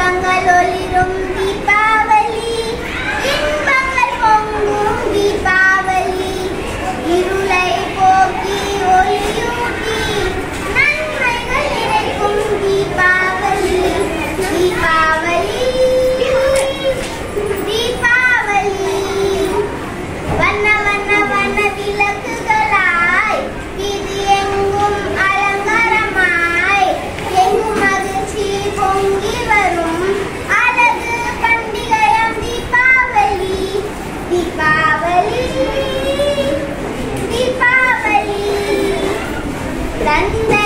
தீபங்கள் ஒளிரும் தீபாவளி, இன்பங்கள் பொங்கும் தீபாவளி, இருளை போக்கி ஒளியூட்டி நன்மைகள் நிறைக்கும் தீபாவளி. தீபாவளி தீபாவளி வண்ண வண்ண வண்ண விளக்குகளாய் வீதி எங்கும் அலங்காரமாய் எங்கும் மகிழ்ச்சி பொங்கி வரும் அழகு பண்டிகையாம் தீபாவளி. தீபாவளி தீபாவளி தந்தை